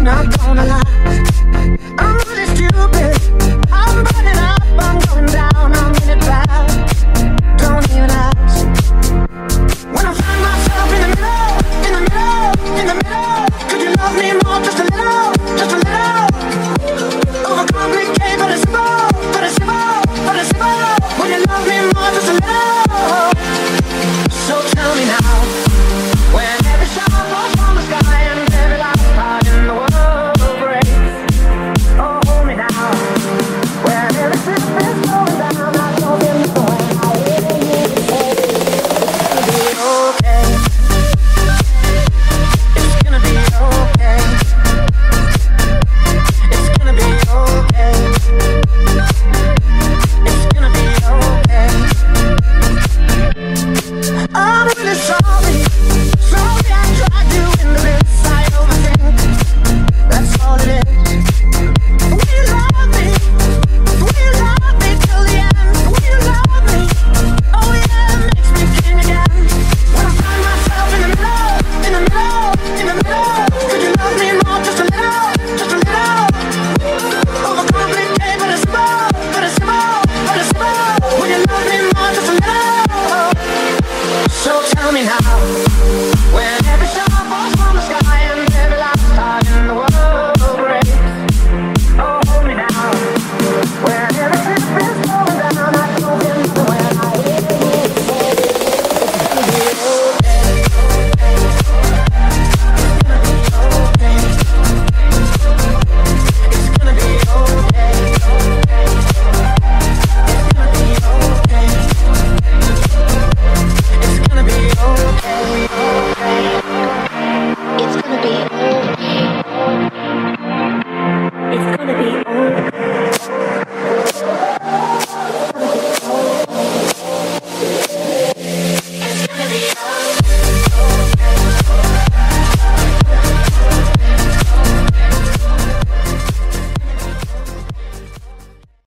not gonna lie, I'm really stupid. I'm burning up, I'm going down, I'm in it bad. Don't even ask. When I find myself in the middle, in the middle, in the middle, could you love me more, just a little, just a little? Overcomplicate, but it's simple, but it's simple, but it's simple. Would you love me more, just a little? So tell me now, when every star falls from the sky and every last heart in the world breaks. Oh, hold me now, when every ship is going down, I don't get me going. I really need to say it's gonna be okay. It's gonna be okay. It's gonna be okay. I'm really sorry. Sorry I dragged you into this. I overthink. That's all it is. Will you love me? Will you love me till the end? Will you love me? Oh yeah, it makes me king again. When I find myself in the middle, in the middle, in the middle, could you love me more? Just a little, just a little. Overcomplicate, but it's simple, but it's simple, but it's simple. Will you love me more? Just a little. So tell me now.